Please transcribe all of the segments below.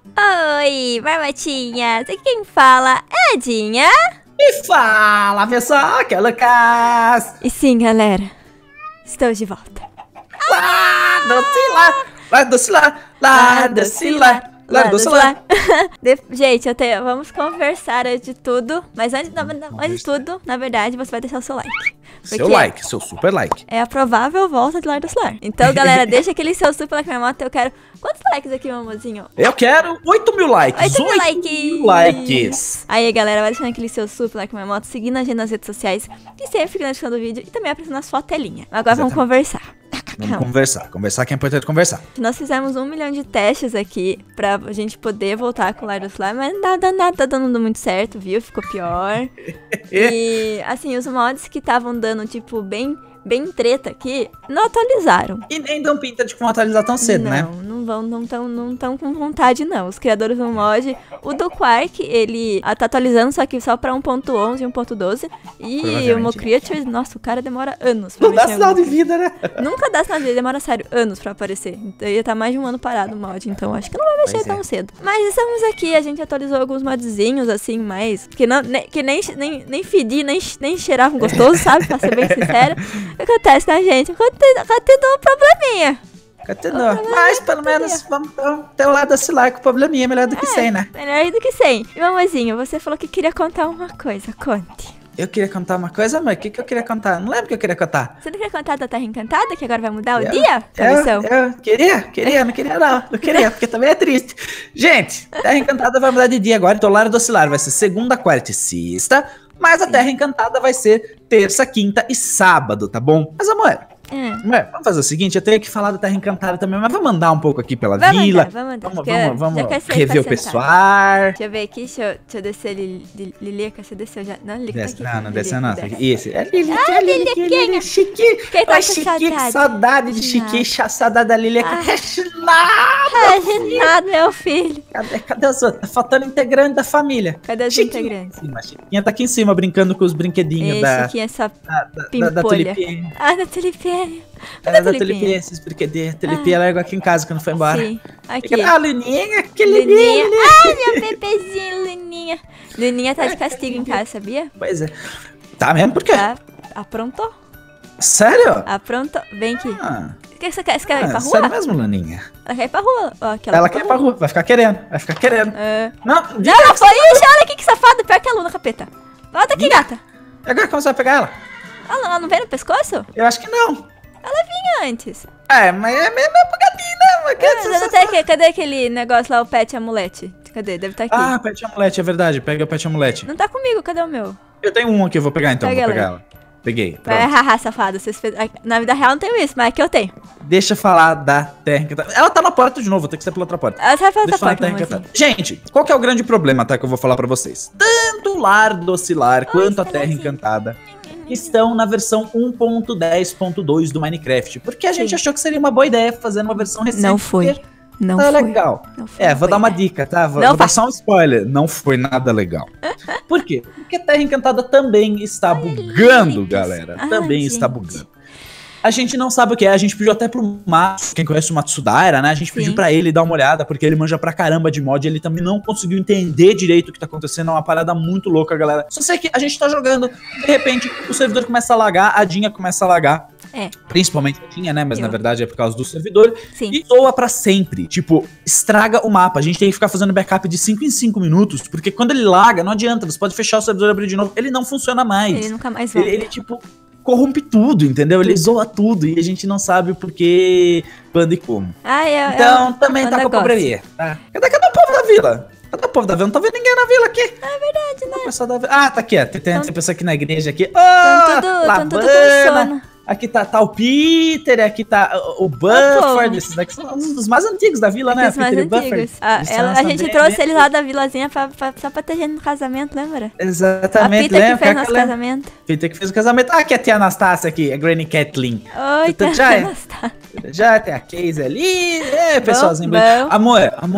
Oi, Marmotinha. Aqui quem fala é a Dinha. E fala, pessoal, que é o Lucas. E sim, galera, estou de volta. Lá do celular. Gente, vamos conversar antes de tudo. Mas antes de tudo, na verdade, você vai deixar o seu like. Seu like, seu super like. É a provável volta de Lar do Celular. Então, galera, deixa aquele seu super like na minha moto. Eu quero... Quantos likes aqui, meu amorzinho? Eu quero 8 mil likes. 8 mil likes. Aí, galera, vai deixando aquele seu super like na minha moto, seguindo a gente nas redes sociais, que sempre fica na descrição do vídeo e também aparecendo na sua telinha. Agora vamos conversar. Vamos conversar que é importante conversar. Nós fizemos 1 milhão de testes aqui pra gente poder voltar com o Lar do Celular, mas nada tá dando muito certo, viu? Ficou pior. E, assim, os mods que estavam dando, tipo, bem treta aqui, não atualizaram. E nem dão pinta de como atualizar tão cedo, né? Não tão com vontade, não. Os criadores do mod, o do Quark, ele tá atualizando, só que só pra 1.11 e 1.12. E o Mocreature, nossa, o cara demora anos pra não dá sinal de vida, né? Nunca dá sinal de vida, demora, sério, anos pra aparecer. Então ia estar mais de um ano parado o mod, então acho que não vai mexer tão cedo. Mas estamos aqui, a gente atualizou alguns modzinhos, assim, mais... Que nem fedir, nem cheiravam gostoso, sabe? Pra ser bem sincero. O que acontece, né, gente? Continuou um probleminha. Continua. Mas pelo menos vamos ter o lado da celular com o probleminha melhor do que 100, né? Melhor do que 100. E mamãezinho, você falou que queria contar uma coisa. Conte. Eu queria contar uma coisa, mãe? O que eu queria contar? Não lembro o que eu queria contar. Você não queria contar da Terra Encantada, que agora vai mudar o dia? Eu queria, não queria não. Não queria, porque também é triste. Gente, Terra Encantada vai mudar de dia agora, então o Lar do Celular vai ser segunda, quarta e sexta, mas a Terra Encantada vai ser terça, quinta e sábado, tá bom? Mas, amor, vamos fazer o seguinte, eu tenho que falar da Terra Encantada também, mas vamos andar um pouco aqui pela vila. Vamos rever o pessoal. Deixa eu ver aqui, deixa eu descer Lilica, você desceu já? Não, Lilica desce, tá aqui. não desceu não. Isso, é Liliquinha. Chiqui. Que saudade de Chiqui, saudade da Lilica. Reginado, meu filho. Cadê os outros? Tá faltando integrante da família. Cadê os integrantes? Chiquinha tá aqui em cima, brincando com os brinquedinhos da... Chiquinha, essa da tulipinha. Da tulipinha. Da tulipinha, esses brinquedinhos. Tulipinha largou aqui em casa quando foi embora. Sim, aqui. Luninha, que Luninha. Ai, meu bebezinho, Luninha. Luninha tá de castigo em casa, sabia? Pois é. Tá mesmo? Por quê? Aprontou. Sério? Aprontou. Vem aqui. O que você quer? Você quer ir pra rua? Sério mesmo, Luninha? Ela quer ir pra rua. Ela quer ir pra rua. Vai ficar querendo. Não, foi isso. Olha aqui que safado. Pior que a Luna, capeta. Volta aqui, gata. Agora como você vai pegar ela? Ela não veio no pescoço? Eu acho que não. Ela vinha antes. Mas é meio bugadinho, né? Cadê aquele negócio lá, o pet amulete? Cadê? Deve estar aqui. Pet amulete, é verdade. Pega o pet amulete. Não tá comigo, cadê o meu? Eu tenho um aqui, eu vou pegar então. Vou pegar ela. Peguei. Haha, safado. Na vida real não tenho isso, mas aqui eu tenho. Deixa eu falar da Terra Encantada. Ela tá na porta de novo, tem que ser pela outra porta. Ela sai pela outra porta, assim. Gente, qual que é o grande problema, tá? Que eu vou falar pra vocês. Tanto o Lar do Celular quanto a Terra Encantada estão na versão 1.10.2 do Minecraft. Porque a gente achou que seria uma boa ideia fazer uma versão recente. Não foi. Não foi legal. Vou dar uma dica, tá? Vou dar só um spoiler. Não foi nada legal. Por quê? Porque Terra Encantada também está bugando, galera. Também está bugando. A gente não sabe o que é, a gente pediu até pro Matos, quem conhece o Matsudaira, né? A gente pediu pra ele dar uma olhada, porque ele manja pra caramba de mod, ele também não conseguiu entender direito o que tá acontecendo, é uma parada muito louca, galera. Só sei que a gente tá jogando, de repente, o servidor começa a lagar, a Dinha começa a lagar. Principalmente a Dinha, né? Mas na verdade é por causa do servidor. E soa pra sempre. Tipo, estraga o mapa. A gente tem que ficar fazendo backup de 5 em 5 minutos, porque quando ele laga, não adianta, você pode fechar o servidor e abrir de novo. Ele não funciona mais. Ele nunca mais volta. Ele tipo... corrompe tudo, entendeu? Ele zoa tudo e a gente não sabe o porquê, quando e como. Então também tá com a probleminha. Tá? Cadê o povo da vila? Cadê o povo da vila? Não tô vendo ninguém na vila aqui. É verdade, né? Tá aqui, ó. Tem pessoa aqui na igreja aqui. Tão tudo com sono. Aqui tá o Peter, aqui tá o Buffer, esses daqui são um dos mais antigos da vila, né? Os mais antigos. A gente trouxe ele lá da vilazinha só pra ter gente no casamento, lembra? Exatamente, a Peter que fez nosso casamento. Peter que fez o casamento. Aqui a tia Anastácia aqui, a Granny Kathleen. Oi, tia Anastácia. Já tem a Casey ali, pessoalzinho. Amor.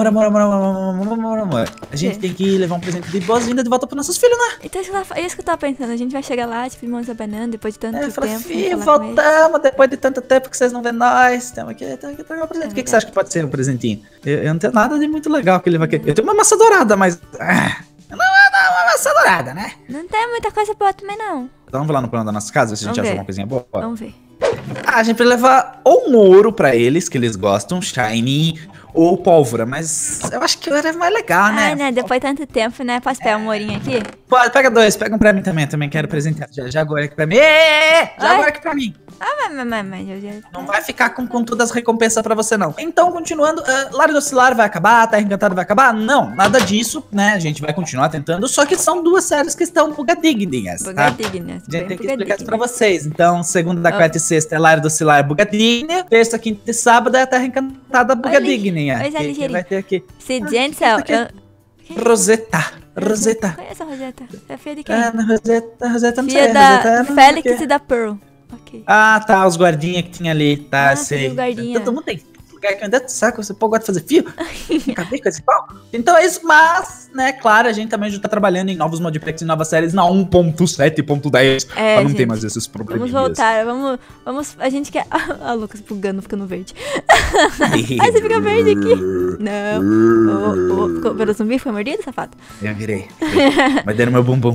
A gente tem que levar um presente de boas-vindas de volta pros nossos filhos, né? Então é isso que eu tava pensando, a gente vai chegar lá, tipo, de mãos abanando, depois de tanto tempo. voltamos depois de tanto tempo que vocês não vêem nós. Estamos aqui, um presente. O que você acha que pode ser um presentinho? Eu não tenho nada de muito legal que ele vai querer. Eu tenho uma maçã dourada, mas... não é uma maçã dourada, né? Não tem muita coisa boa também, não. Então vamos lá no plano da nossa casa, ver se a gente acha uma coisinha boa. Vamos ver. A gente vai levar ou um ouro pra eles, que eles gostam, shiny, ou pólvora, mas eu acho que o ouro é mais legal, né? Ah, né? Depois de tanto tempo, né? Posso pegar um ourinho aqui? Pode, pega 2, pega um pra mim também quero presentear. Já agora aqui pra mim. Já agora aqui pra mim. Ah, mas eu já... Não vai ficar com todas as recompensas pra você, não. Então, continuando, Lar do Oscilar vai acabar, Terra Encantada vai acabar? Não, nada disso, né? A gente vai continuar tentando, só que são 2 séries que estão bugadignas, tá? Bugadignas. A gente tem que explicar isso pra vocês. Então, segunda, quarta e sexta é Lar do Oscilar bugadigna, terça, quinta e sábado é a Terra Encantada bugadigna. Que vai ter aqui. Gente, céu, Rosetta. Conheço a Rosetta. É filha de quem? Rosetta não sei. Filha da Félix e da Pearl. Okay. Ah, tá, os guardinhas que tinha ali, tá, sei. Todo mundo tem lugar que anda do saco, você gosta de fazer fio? Acabei com esse pau. Então é isso, mas, né, claro, a gente também já tá trabalhando em novos modpacks e novas séries na 1.7.10, pra não ter mais esses problemas. Vamos voltar, vamos, a gente quer... Ah, Lucas bugando, ficando verde. Ai, você fica verde aqui. Não. Pelo zumbi foi mordido, safado? Eu virei. Vai dando meu bumbum.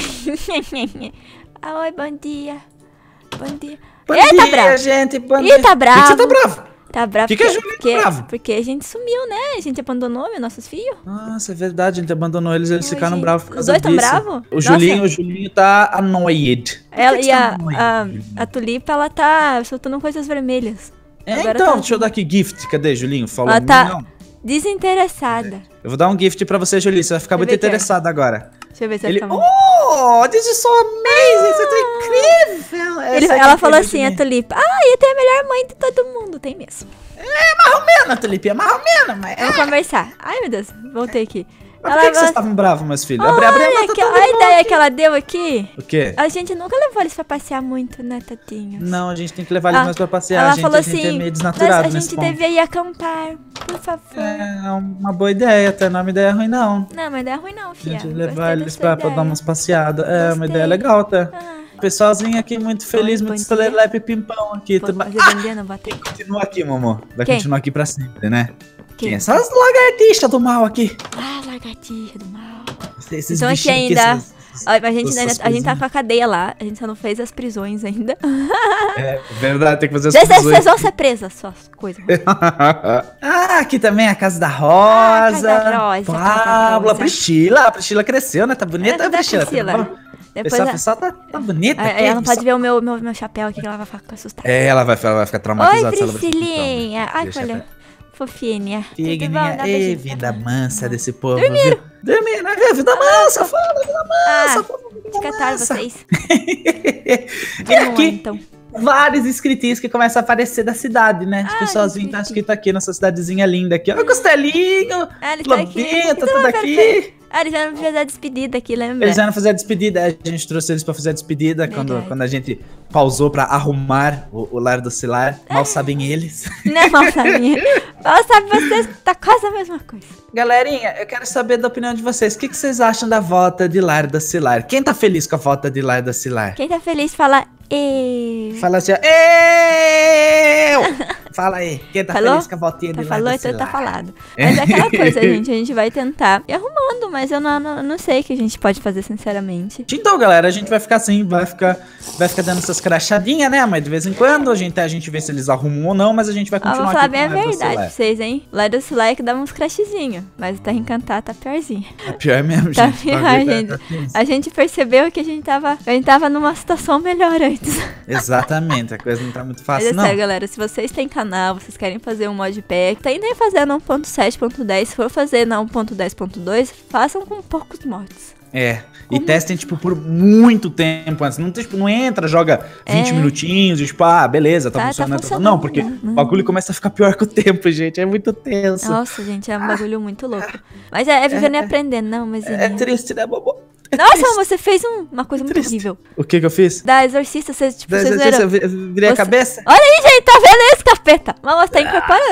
Oi, bom dia. Bom dia. Eita, bravo. Gente, bom dia. Ih, tá bravo. Por que você tá bravo? Tá bravo. Por que a Julinha tá bravo? Porque a gente sumiu, né? A gente abandonou nossos filhos. Nossa, é verdade. A gente abandonou eles ficaram bravos. Os dois tão bravos? O Julinho tá annoyed. Ela e a Tulipa, ela tá soltando coisas vermelhas. Agora então, deixa eu dar aqui gift. Cadê, Julinho? Falou ela tá desinteressada. Eu vou dar um gift pra você, Julinho. Você vai ficar muito interessado agora. Deixa eu ver se ele fica... Oh, this is so amazing! Você tá incrível! Ela falou assim, a Tulipa. Eu tenho a melhor mãe de todo mundo. Tem mesmo. É mais ou menos, Tulipa. É mais ou menos, mas... Vamos conversar. Ai, meu Deus. Voltei aqui. Mas por que vocês estavam bravos, meus filhos? Olha a ideia que ela deu aqui. O quê? A gente nunca levou eles pra passear muito, né, Tatinhos? Não, a gente tem que levar eles mais pra passear. Ela falou assim, a gente é meio desnaturado a gente devia ir acampar, por favor. É uma boa ideia, até não é uma ideia ruim, não. Não, mas ideia ruim não, filha. A gente levar eles pra dar umas passeadas. É uma ideia legal, tá? O pessoalzinho aqui muito feliz, muito celelepe pimpão aqui. Continua aqui, Momô. Vai continuar aqui pra sempre, né? Quem? Essas lagartixas do mal aqui. Lagartixa do mal. Esses então aqui ainda... A gente tá com a cadeia lá. A gente só não fez as prisões ainda. É verdade, tem que fazer as prisões. Vocês vão ser presas, suas coisas. Aqui também a casa da Rosa. A casa da Rosa. Pablo, a Priscila. A Priscila cresceu, né? Tá bonita a Priscila. Depois a pessoa tá bonita. Ela não pode ver o meu chapéu aqui que ela vai ficar assustada. Ela vai ficar traumatizada. Oi, Priscilinha. Ai, olha. Fofinha. Ei, vida mansa desse povo. Dormiram, né? Vida mansa, fala, vida mansa. Descataram vocês. E aqui, então, vários inscritinhos que começam a aparecer da cidade, né? Os pessoalzinhos tá escrito aqui nessa cidadezinha linda aqui. Ó, Costelinho, Lobinho, tá tudo aqui. Eles já não fizeram a despedida aqui, lembra? Eles já não fizeram a despedida, a gente trouxe eles pra fazer a despedida quando a gente pausou pra arrumar o Lar do Oscilar. Mal sabem eles. Não, mal sabem. Mal sabem vocês, tá quase a mesma coisa. Galerinha, eu quero saber da opinião de vocês. O que vocês acham da volta de Lar do Oscilar? Quem tá feliz com a volta de Lar do Oscilar? Quem tá feliz fala eu. Fala assim, ó. Eu! Fala aí. Quem tá feliz com a voltinha de Lar do Oscilar? Então tá falado. Mas é aquela coisa, gente. A gente vai tentar ir arrumando, mas eu não sei o que a gente pode fazer, sinceramente. Então, galera, a gente vai ficar assim, vai ficar dando essas crachadinhas, né? Mas de vez em quando a gente vê se eles arrumam ou não, mas a gente vai continuar. Vou falar bem a verdade pra vocês, hein? O Lar do Oscilar é que dá uns crashzinhos, mas o Terra Encantada tá piorzinho. É pior mesmo, gente. Tá pior, gente. A gente percebeu que a gente tava numa situação melhor antes. Exatamente, a coisa não tá muito fácil, mas não. Sério, galera, se vocês têm canal, vocês querem fazer um modpack, tentem fazer na 1.7.10, se for fazer na 1.10.2, façam com poucos mods. E testem, tipo, por muito tempo antes. Não, tipo, não entra, joga 20 minutinhos e, tipo, beleza, tá funcionando. Não, porque o bagulho começa a ficar pior com o tempo, gente. É muito tenso. Nossa, gente, é um bagulho muito louco. Mas é vivendo e aprendendo, não, mas... É triste, né, bobo? Nossa, você fez uma coisa muito horrível. O que eu fiz? Da Exorcista, vocês eu virei a cabeça? Olha aí, gente, tá vendo esse capeta? Mas você tá incorporando.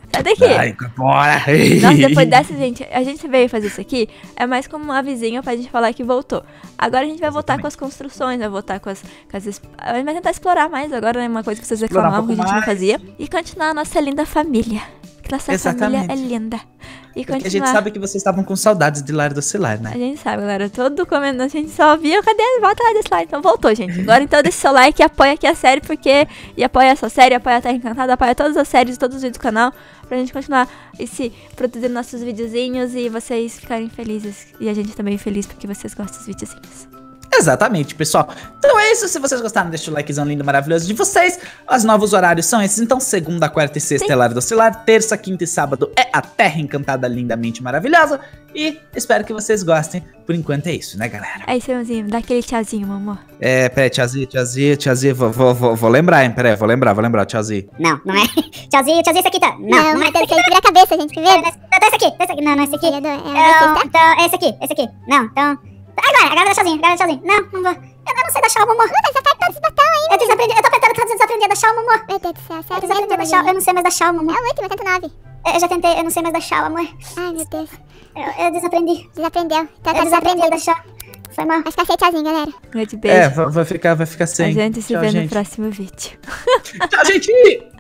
Sai daqui. Ai, bora. Nossa, depois dessa, gente, a gente veio fazer isso aqui, é mais como uma vizinha pra gente falar que voltou. Agora a gente vai voltar com as construções, vai voltar com as... A gente vai tentar explorar mais agora, né? Uma coisa que vocês reclamavam que a gente não fazia. E continuar a nossa linda família. Que nossa família é linda. E continuar... A gente sabe que vocês estavam com saudades de Lar do Celular, né? A gente sabe, galera. Todo comendo, a gente só via, cadê? Volta lá desse lado. Então voltou, gente. Agora então deixa seu like e apoia aqui a série, porque... E apoia essa série, apoia a Terra Encantada, apoia todas as séries, todos os vídeos do canal, pra gente continuar produzindo nossos videozinhos e vocês ficarem felizes. E a gente também feliz porque vocês gostam dos videozinhos. Exatamente, pessoal. Então é isso. Se vocês gostaram, deixa o likezão lindo, maravilhoso de vocês. Os novos horários são esses. Então, segunda, quarta e sexta é Lar do Celular. Terça, quinta e sábado é a Terra Encantada, lindamente maravilhosa. E espero que vocês gostem. Por enquanto é isso, né, galera? É isso, irmãozinho. Dá aquele tchauzinho, mamô. Peraí, tchauzinho. Vou lembrar, hein? Peraí, vou lembrar, tchauzinho. Não é. Tchauzinho, esse aqui tá. Não é. Tem que virar a cabeça, gente. Que vê? Então esse aqui. Não, esse aqui. Então, esse aqui. Não, então... Agora dá tchauzinho. Não vou. Eu não sei dar tchau, amor. Mas você aperta esse botão aí. Eu tô apertando, desaprendi a dar tchau, amor. Meu Deus do céu, sério. Eu não sei mais dar tchau, amor. É o último, tenta 9. Eu já tentei, eu não sei mais dar tchau, amor. Ai, meu Deus. Eu desaprendi. Desaprendeu. Então eu desaprendi a dar tchau. Foi mal. Vai ficar sem tchauzinho, galera. Grande beijo. Vai ficar sem. A gente se vê no próximo vídeo. Tchau, gente!